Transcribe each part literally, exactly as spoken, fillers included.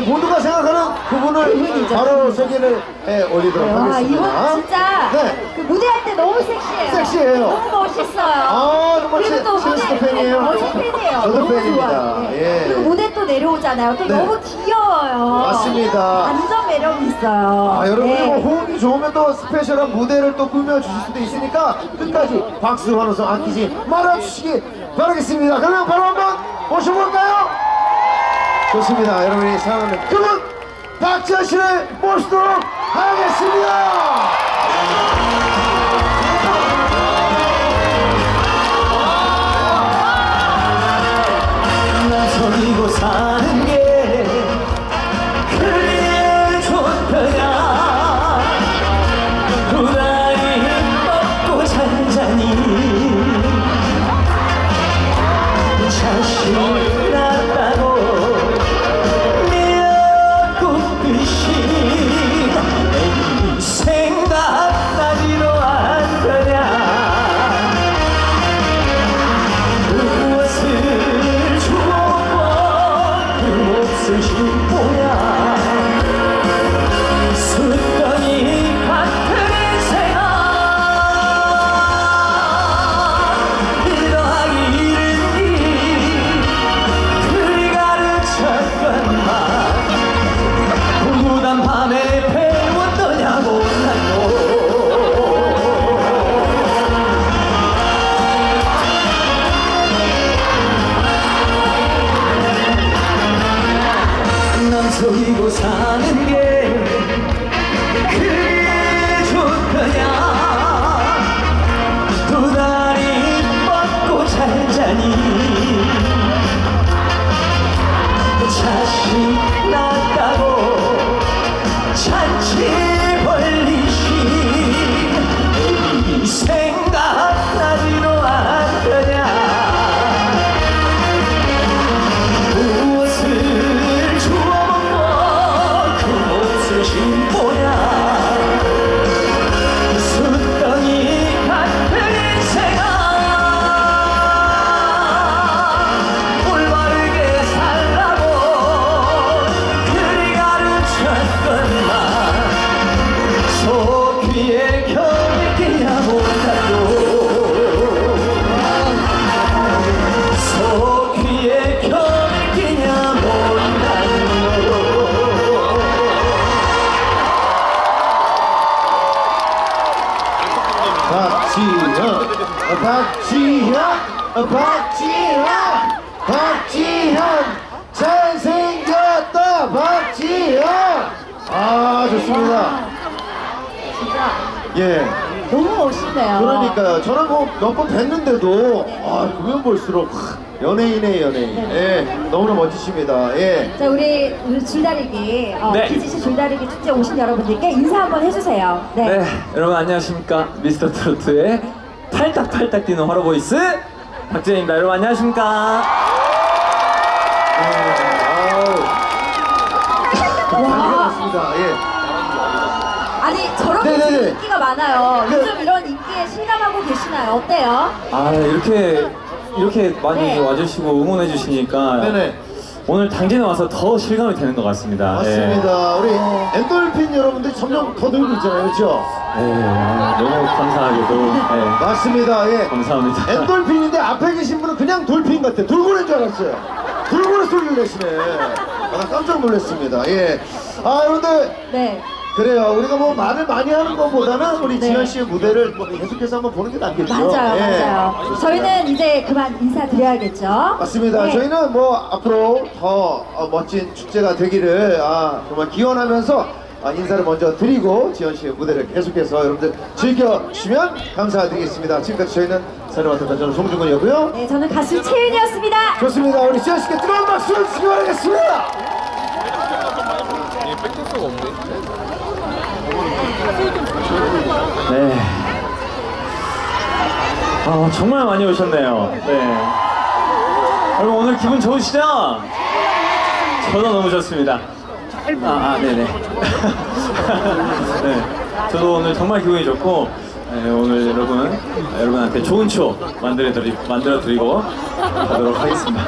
이제 모두가 생각하는 그분을 그분이죠. 바로 소개를 해 올리도록 와, 하겠습니다. 이분 진짜 네. 그 무대할 때 너무 섹시해요. 섹시해요. 너무 멋있어요. 아, 정말 그리고 또 제- 제스트 무대- 팬이에요? 어, 저 팬이에요. 저도 너무 팬입니다. 좋아요. 네. 예. 그리고 무대 또 내려오잖아요. 또 네. 너무 귀여워요. 맞습니다. 완전 매력이 있어요. 아, 여러분이 네. 뭐 호응이 좋으면 또 스페셜한 무대를 또 꾸며주실 수도 있으니까 끝까지 박수 환호성 아끼지 말아주시기 바라겠습니다. 그러면 바로 한번 모셔볼까요? 좋습니다. 여러분이 사랑하는 그분 박지현 씨를 모시도록 하겠습니다. 나서기고 사는 게 그래 좋더냐 두 다리 먹고 잔잔히 자식 낳았다고 미역국듯이 애기 생각나지도 않더냐 무엇을 주었고 그 몫을 신고야 숫덩이 같은 인생아 이러하기 이르니 그리 가르쳤건만 공부단 밤에 배웠더냐고 난도 남서이고 사는 게 그리 좋더냐 두 다리 뻗고 잔잔히 자식 낳았다고 잔치 벌리시 애기 생각나지도 않더냐 무엇을 주워먹고 그 몫을 신고야 숫덩이 같은 인생아 올바르게 살라고 그리 가르쳤건만 속귀에 겨있기냐 못하고 속귀에 겨있기냐 못하고 박지현, 박지현, 박지현, 박지현, 잘생겼다, 박지현. 아, 좋습니다. 진짜 예. 너무 멋있네요. 그러니까요. 저는 뭐 몇 번 뵀는데도, 아, 보면 볼수록 연예인의 연예인. 예. 너무나 멋지십니다. 예. 자, 우리, 우리 줄다리기, 어, 네. 비지씨 줄다리기 축제 오신 여러분들께 인사 한번 해주세요. 네. 네, 여러분 안녕하십니까. 미스터 트로트의 팔딱팔딱 뛰는 화로보이스 박지현입니다. 여러분 안녕하십니까. 네. 아우. 반갑습니다. 예. 아니, 저렇게 네네네. 지금 인기가 많아요. 네. 요즘 이런 인기에 실감하고 계시나요? 어때요? 아, 이렇게 이렇게 많이 네. 와주시고 응원해 주시니까 네네. 오늘 당진에 와서 더 실감이 되는 것 같습니다. 맞습니다. 우리 엔돌핀 여러분들이 점점 더 늘고 있잖아요. 그렇죠? 네, 네, 아, 너무 감사하게도 네, 맞습니다. 예. 감사합니다. 엔돌핀인데 앞에 계신 분은 그냥 돌핀 같아. 돌고래인 줄 알았어요. 돌고래 소리를 내시네. 아, 나 깜짝 놀랐습니다. 예. 아, 여러분들. 네. 그래요. 우리가 뭐 말을 많이 하는 것보다는 우리 네. 지현 씨의 무대를 뭐 계속해서 한번 보는 게 낫겠죠. 맞아요, 예. 맞아요. 저희는 이제 그만 인사드려야겠죠. 맞습니다. 네. 저희는 뭐 앞으로 더 어, 멋진 축제가 되기를 아, 정말 기원하면서 아, 인사를 먼저 드리고 지현 씨의 무대를 계속해서 여러분들 즐겨주시면 감사드리겠습니다. 지금까지 저희는 사를 맡았던 저는 송중근이었고요. 네, 저는 가수 채윤이었습니다. 좋습니다. 우리 지현 씨께 뜨거운 박수 주시기 바라겠습니다. 네. 아, 정말 많이 오셨네요. 네. 여러분 오늘 기분 좋으시죠? 저도 너무 좋습니다. 아, 아 네네. 네. 저도 오늘 정말 기분이 좋고 네, 오늘 여러분, 여러분한테 좋은 추억 만들어 드리, 만들어 드리고 가도록 하겠습니다.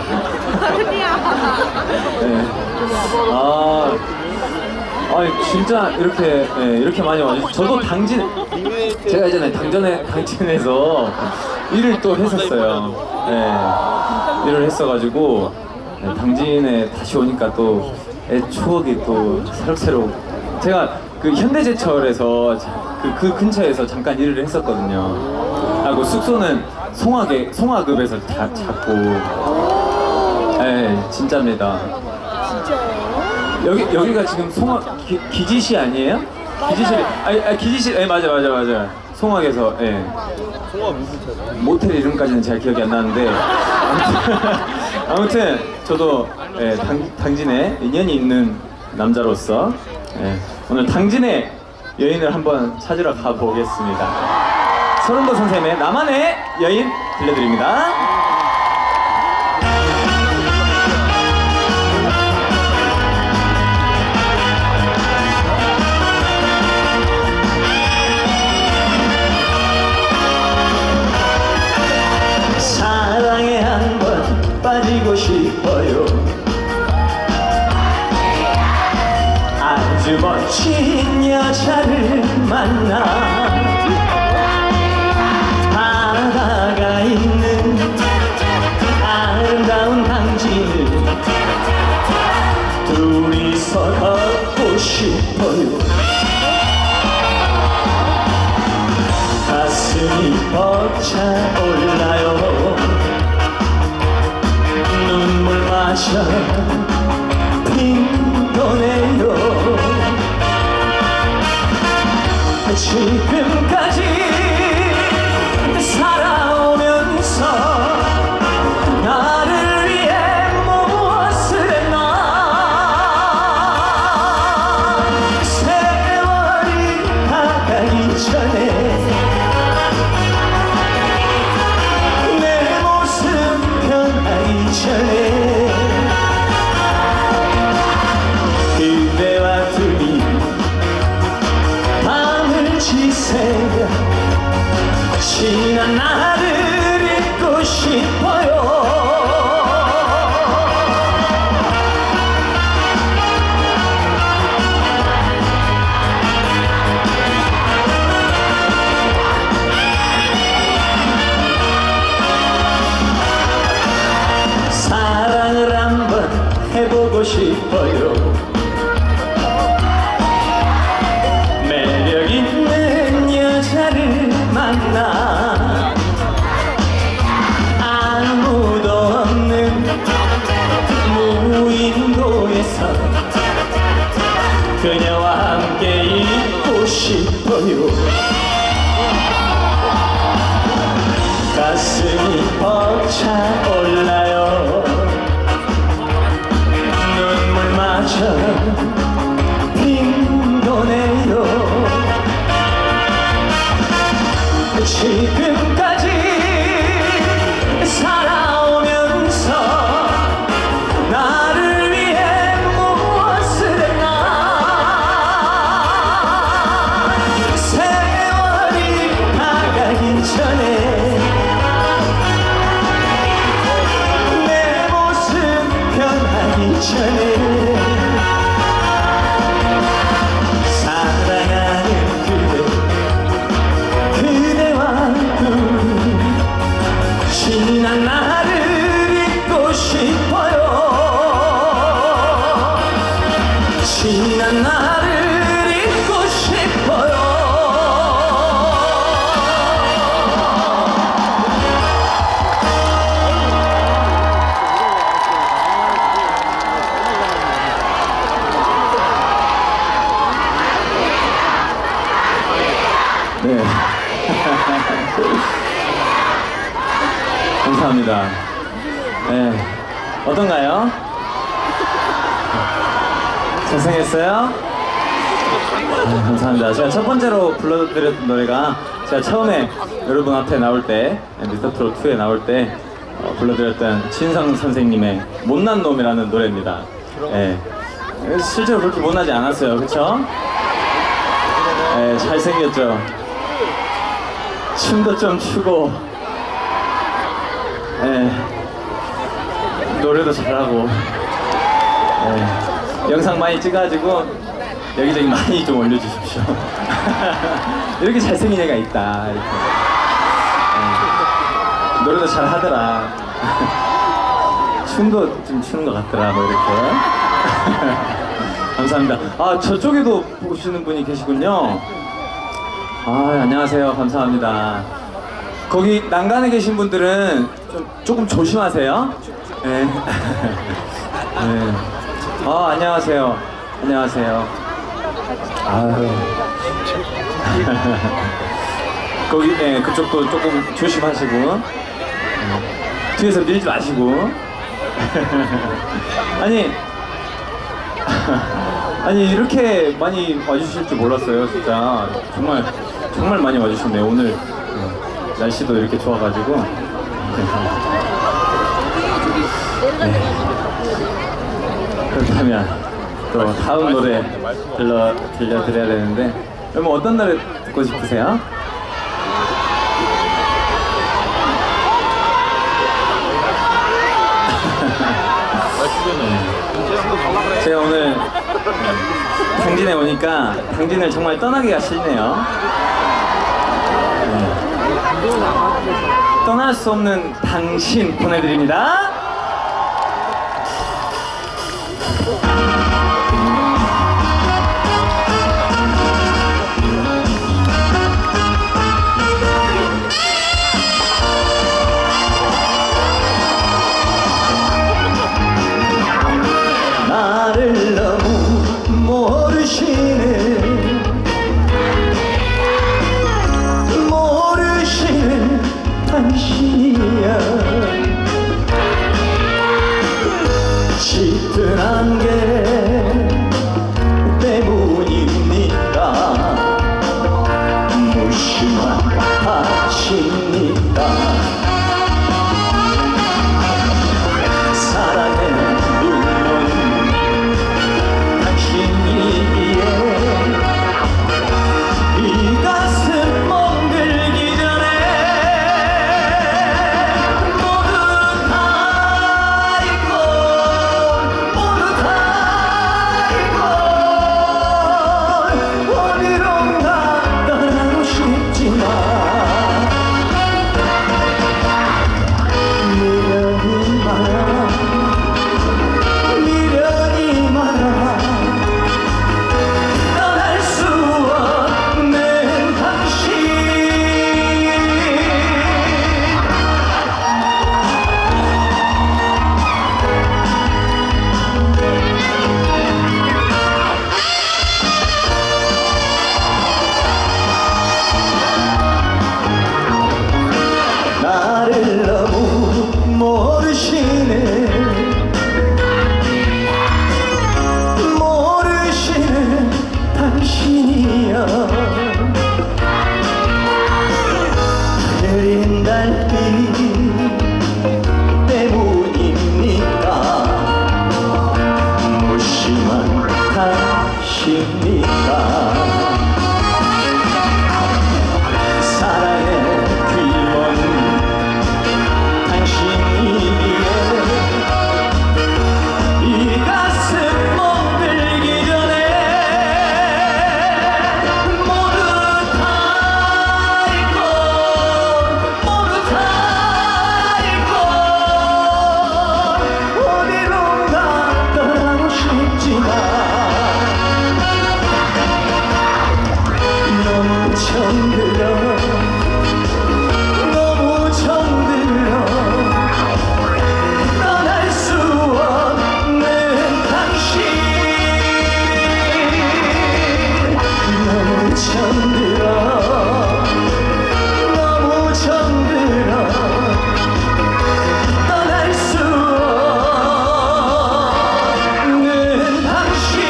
네. 아, 아, 진짜 이렇게, 네, 이렇게 많이 와주셔서 저도 당진, 제가 예전에 당전에, 당진에서 일을 또 했었어요. 네, 일을 했어가지고, 네, 당진에 다시 오니까 또 애 추억이 또 새록새록. 제가 그 현대제철에서 그, 그 근처에서 잠깐 일을 했었거든요. 하고 숙소는 송화계, 송화급에서 자, 잡고. 네, 진짜입니다. 여기, 여기가 지금 송화, 기, 기지시 아니에요? 기지시, 아니, 아니 기지시, 예, 맞아, 맞아, 맞아. 송화에서, 예. 송화 무슨 모텔 이름까지는 잘 기억이 안 나는데. 아무튼, 아무튼 저도 예, 당, 당진에 인연이 있는 남자로서 예, 오늘 당진의 여인을 한번 찾으러 가보겠습니다. 서른도 선생님의 나만의 여인 들려드립니다. 사랑에 한번 빠지고 싶어요. 아주 멋진 여자를 만나 바다가 있는 아름다운 당진을 둘이서 걷고 싶어요. 가슴이 벅차올라요. 눈물 마셔 핑도네요. 지금까지 살아오면서 나를 위해 무엇을 했나. 세월이 가기 전에 내 모습 변하기 전에 그대와 둘이 밤을 지새며 지난 나를 잊고 싶어요. 사랑을 한번 해보고 싶어요. 매력 있는 여자를 만나 아무도 없는 무인도에서 그녀와 함께 있고 싶어요. 가슴이 벅차올라요. 눈물마저 핑도네요. 지금까지 살아오면서 나를 위해 무엇을 했나. 세월이 가기 전에 내 모습 변하기 전에 사랑하는 그대 그대와 둘이 지난 나를 잊고 싶어요. 지난 나를 잊고 싶어요. 네. 감사합니다. 네. 어떤가요? 잘생겼어요? 네, 감사합니다. 제가 첫 번째로 불러드렸던 노래가 제가 처음에 여러분 앞에 나올 때, 미스터 트롯 투에 나올 때 어, 불러드렸던 진성 선생님의 못난 놈이라는 노래입니다. 네. 실제로 그렇게 못나지 않았어요. 그쵸? 네, 잘생겼죠? 춤도 좀 추고, 예, 노래도 잘하고, 예, 영상 많이 찍어가지고 여기저기 많이 좀 올려주십시오. 이렇게 잘생긴 애가 있다. 이렇게. 예, 노래도 잘 하더라. 춤도 좀 추는 것 같더라. 뭐 이렇게. 감사합니다. 아, 저쪽에도 보시는 분이 계시군요. 아, 안녕하세요. 감사합니다. 거기 난간에 계신 분들은 좀 조금 조심하세요. 네. 네. 아, 안녕하세요. 안녕하세요. 아유. 거기, 네, 그쪽도 조금 조심하시고. 네. 뒤에서 밀지 마시고. 아니. 아니 이렇게 많이 와주실 줄 몰랐어요. 진짜 정말 정말 많이 와주셨네요. 오늘 네, 날씨도 이렇게 좋아가지고. 네. 그렇다면 또 다음 노래 들려 들려드려야 되는데, 여러분 어떤 노래 듣고 싶으세요? 제가 오늘 당진에 오니까 당진을 정말 떠나기가 싫네요. 네. 떠날 수 없는 당신 보내드립니다. 나를 너무 모르시는 모르시는 당신이야. 짙은 안개 때문입니까? 무심한 탓입니까? 사랑의 이 가슴 멍들기 전에 모두 다 잊고 모두 다 잊고 어디론가 떠나고 싶지만 미련이 많아 미련이 많아 나를 너무 모르시네 모르시는 당신이여. 흐린 달빛 때문입니까? 무심한 탓입니까? 사랑의 귀원 당신이기에 이 가슴 멍들기 전에 모두 다 잊고 모두 다 잊고 어디론가 떠나고 싶지만 너무 정들어 너무 정들어 떠날 수 없는 당신 너무 정들어 너무 정들어 떠날 수 없는 당신.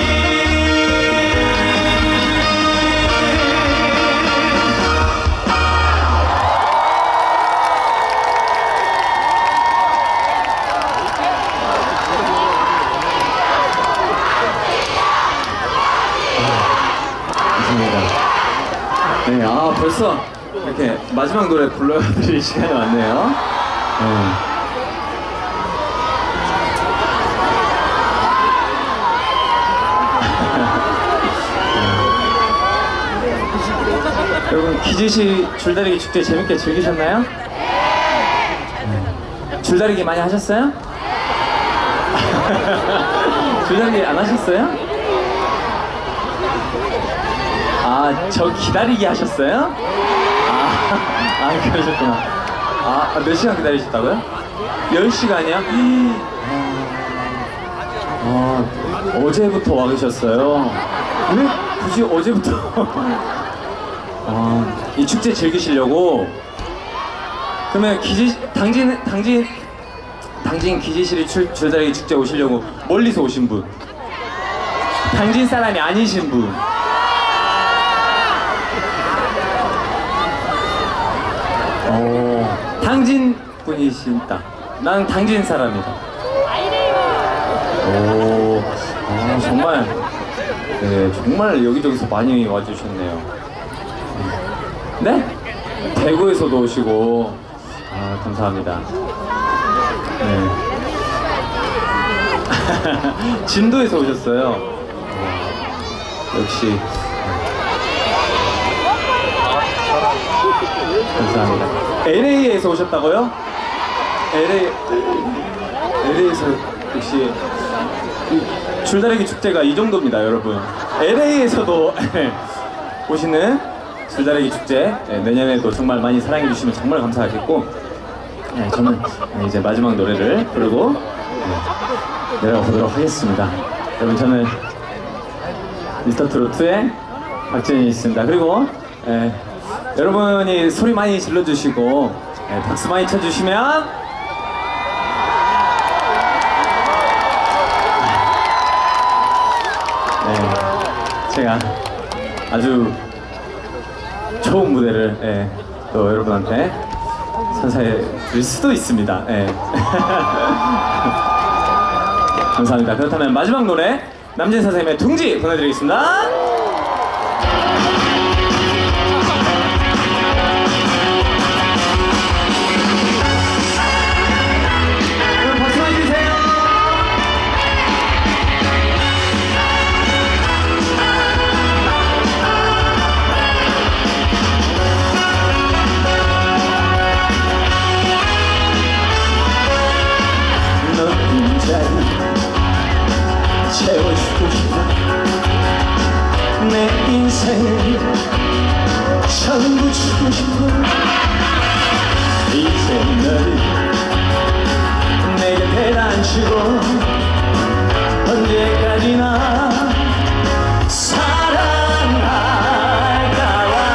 네, 아 벌써 이렇게 마지막 노래 불러드릴 시간이 왔네요. 네. 여러분 기지시 줄다리기 축제 재밌게 즐기셨나요? 네. 줄다리기 많이 하셨어요? 줄다리기 안 하셨어요? 아, 저 기다리기 하셨어요? 아, 아 그러셨구나. 아, 몇 시간 기다리셨다고요? 열 시간이요? 아, 어제부터 와 계셨어요. 왜 굳이 어제부터? 아, 이 축제 즐기시려고? 그러면 기지, 당진, 당진, 당진 기지실이 출, 줄다리기 축제 오시려고 멀리서 오신 분? 당진 사람이 아니신 분? 어, 당진 분이신다. 나는 당진 사람이다. 오, 아, 정말, 네, 정말 여기저기서 많이 와주셨네요. 네? 대구에서도 오시고, 아, 감사합니다. 네. 진도에서 오셨어요. 와, 역시. 감사합니다. 엘에이에서 오셨다고요? 엘에이, 엘에이에서 역시 줄다리기 축제가 이 정도입니다, 여러분. 엘에이에서도 오시는 줄다리기 축제, 네, 내년에도 정말 많이 사랑해 주시면 정말 감사하겠고, 네, 저는 이제 마지막 노래를 부르고 네, 내려가 보도록 하겠습니다. 여러분, 저는 미스터 트로트의 박진이 있습니다. 그리고 네, 여러분이 소리 많이 질러주시고 네, 박수 많이 쳐주시면 네, 제가 아주 좋은 무대를 예, 또 여러분한테 선사해 드릴 수도 있습니다. 예. 감사합니다. 그렇다면 마지막 노래 남진 선생님의 둥지 보내드리겠습니다. 채워주고 싶어 내 인생을 전부 주고 싶어 이제 너를 내 곁에 앉히고 언제까지나 사랑할까봐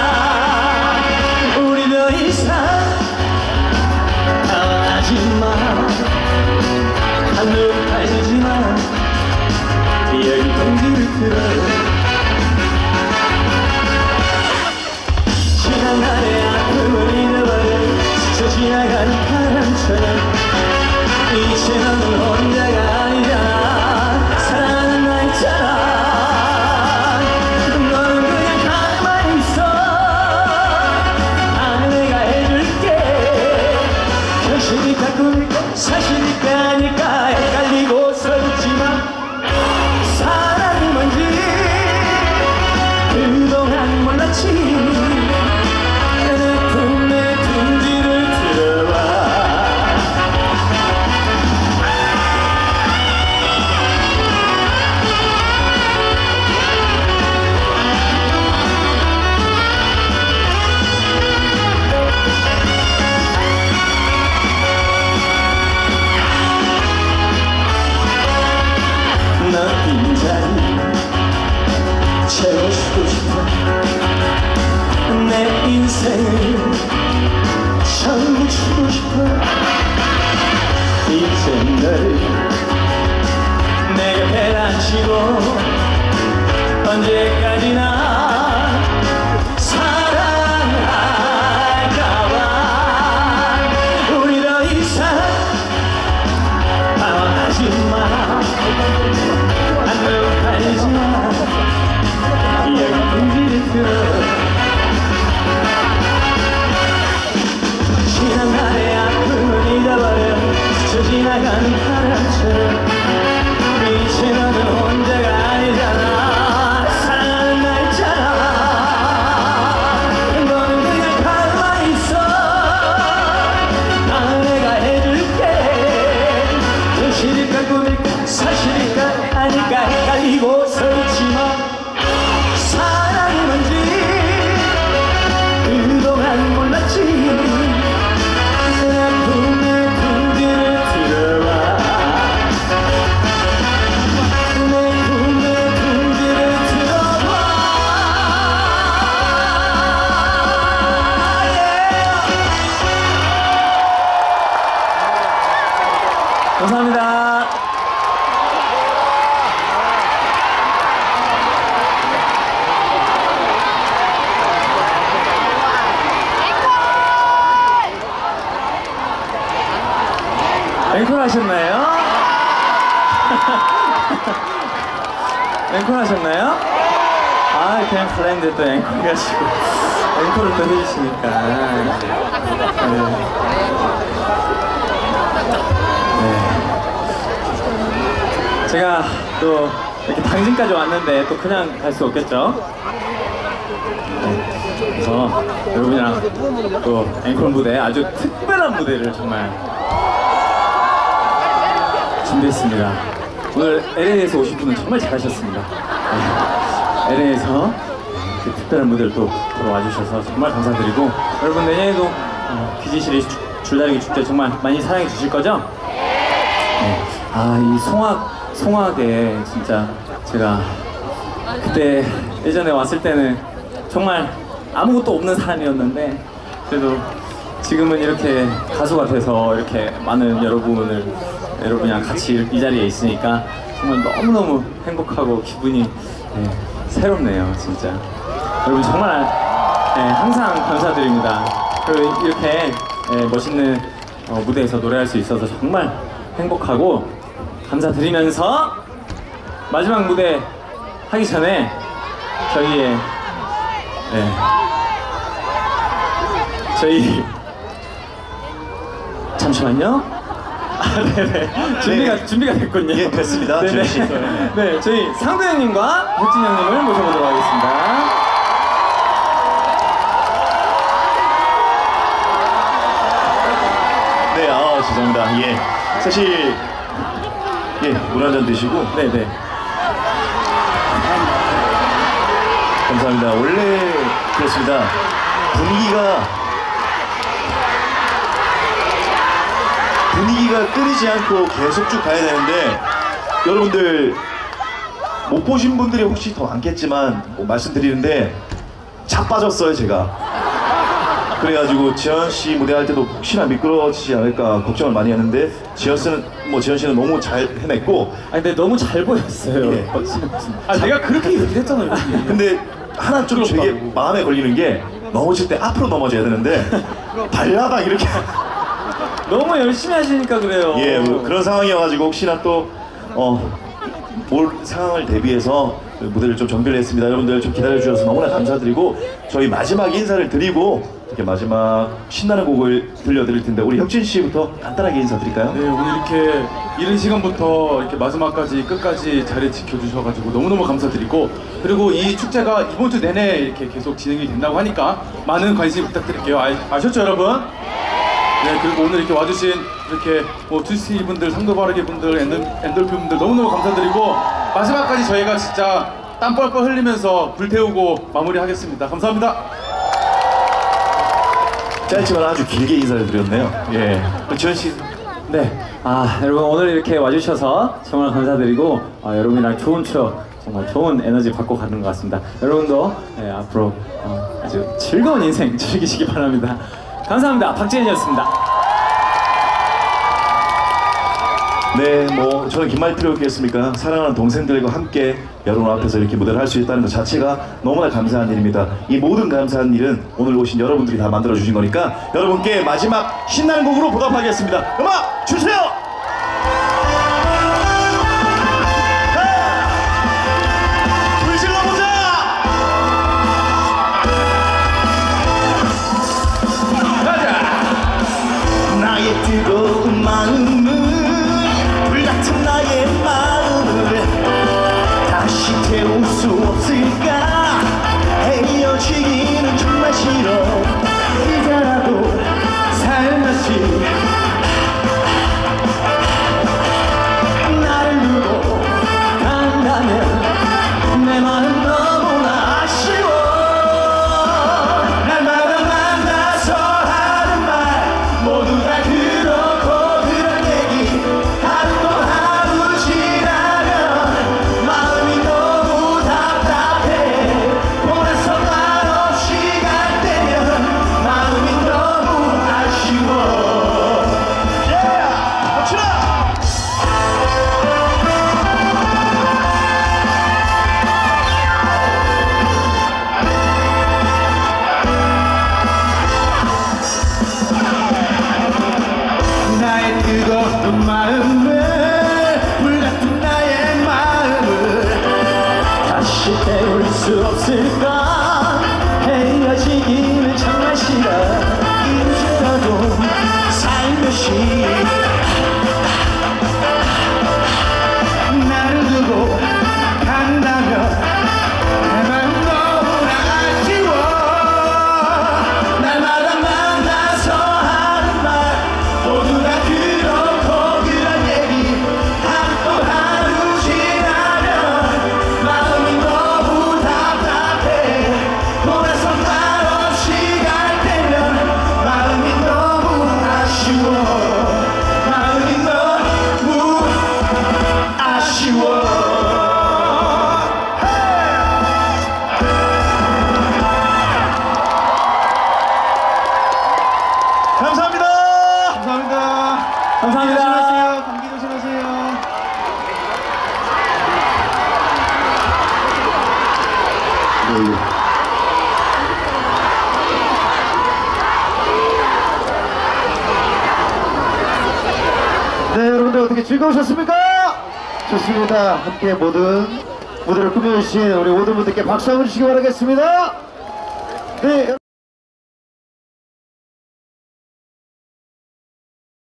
우리 더 이상 당하지마 하늘 가지지마 여기 동지를 들어 지난 날의 아픔을 잊어버려 스쳐 지나가는 바람처럼 이제 너는 혼자가 아니잖아 사랑하는 나 있잖아 너는 그냥 가만히 있어 나는 내가 해줄게 현실일까 꿈일까 사실일까 아닐까 헷갈리고 서럽지만 사랑이 뭔지 그동안 몰랐지 내 품에 둥지를 들어봐 너 빈자리 채워주고 싶어 내 인생을 전부 주고 싶어 이제 너를 내 곁에 앉히고 언제까지나 사랑할까봐 우리 더 이상 방황하지마 안녕하지마 여기 둥지를 들어 바람처럼 이제 너는 혼자가 아니잖아. 사랑하는 나 있잖아. 너는 그냥 가만히 있어. 나는 내가 해줄게. 현실일까 꿈일까 사실일까 아닐까 헷갈리고 서 있지만 사랑이 뭔지 그동안 몰랐지. 내 아픔의 품질을 들어봐. 내 품의 품질을 들어봐. 감사합니다. 앵콜 하셨나요? 앵콜 하셨나요? 아, 그냥 가라는데 또 앵콜 가시고 앵콜을 또 해주시니까. 네. 네. 제가 또 이렇게 당진까지 왔는데 또 그냥 갈 수 없겠죠? 네. 그래서 여러분이랑 또 앵콜 무대, 아주 특별한 무대를 정말 준비했습니다. 오늘 엘에이에서 오신 분은 정말 잘하셨습니다. 네. 엘에이에서 그 특별한 무대를 또 보러 와주셔서 정말 감사드리고, 여러분 내년에도 어, 비지실이 줄다리기 축제 정말 많이 사랑해 주실 거죠? 네. 아, 이 송악, 송악에 진짜 제가 그때 예전에 왔을 때는 정말 아무것도 없는 사람이었는데, 그래도 지금은 이렇게 가수가 돼서 이렇게 많은 여러분을 여러분이랑 같이 이 자리에 있으니까 정말 너무너무 행복하고 기분이 네, 새롭네요, 진짜. 여러분 정말 네, 항상 감사드립니다. 그리고 이렇게 네, 멋있는 어, 무대에서 노래할 수 있어서 정말 행복하고 감사드리면서, 마지막 무대 하기 전에 저희의 네, 저희 잠시만요. 아, 네네. 준비가, 네. 준비가 됐군요. 예, 됐습니다. 네네. 준비. 네, 저희 상도 형님과 혁진 형님을 모셔보도록 하겠습니다. 네, 아, 죄송합니다. 예. 사실, 예, 물 한 잔 드시고. 네네. 감사합니다. 원래 그렇습니다. 분위기가 분위기가 끊이지 않고 계속 쭉 가야 되는데, 여러분들 못 보신 분들이 혹시 더 많겠지만 뭐 말씀드리는데 자빠졌어요, 제가. 그래가지고 지현 씨 무대할 때도 혹시나 미끄러지지 않을까 걱정을 많이 했는데, 지현 씨는 뭐 지현 씨는 너무 잘 해냈고. 아니 근데 너무 잘 보였어요. 예. 아, 내가 그렇게 얘기를 했잖아요. 근데 하나 좀 되게 마음에 걸리는 게, 넘어질 때 앞으로 넘어져야 되는데 발라당 이렇게 너무 열심히 하시니까 그래요. 예, 뭐 그런 상황이어가지고 혹시나 또 어, 올 상황을 대비해서 무대를 좀 정비를 했습니다. 여러분들 좀 기다려주셔서 너무나 감사드리고, 저희 마지막 인사를 드리고 이렇게 마지막 신나는 곡을 들려드릴 텐데, 우리 혁진 씨부터 간단하게 인사드릴까요? 네, 오늘 이렇게 이른 시간부터 이렇게 마지막까지 끝까지 자리 지켜주셔가지고 너무너무 감사드리고, 그리고 이 축제가 이번 주 내내 이렇게 계속 진행이 된다고 하니까 많은 관심 부탁드릴게요. 아, 아셨죠, 여러분? 네, 그리고 오늘 이렇게 와주신 이렇게 뭐 투시 분들, 상도바르게 분들, 엔돌, 엔돌핀 분들 너무너무 감사드리고, 마지막까지 저희가 진짜 땀 뻘뻘 흘리면서 불태우고 마무리하겠습니다. 감사합니다. 짧지만 아주 길게 인사를 드렸네요. 예, 지현 씨. 네, 아 여러분 오늘 이렇게 와주셔서 정말 감사드리고, 아, 여러분이랑 좋은 추억, 정말 좋은 에너지 받고 가는 것 같습니다. 여러분도 네, 앞으로 어, 아주 즐거운 인생 즐기시기 바랍니다. 감사합니다. 박재현이었습니다. 네, 뭐 저는 긴 말 필요 없겠습니까? 사랑하는 동생들과 함께 여러분 앞에서 이렇게 무대를 할 수 있다는 것 자체가 너무나 감사한 일입니다. 이 모든 감사한 일은 오늘 오신 여러분들이 다 만들어 주신 거니까, 여러분께 마지막 신나는 곡으로 보답하겠습니다. 음악 주세요. 나의 뜨거운 마음은 예. 네, 여러분들 어떻게 즐거우셨습니까? 좋습니다. 함께 모든 무대를 꾸며주신 우리 모든 분들께 박수 한번 주시기 바라겠습니다. 네.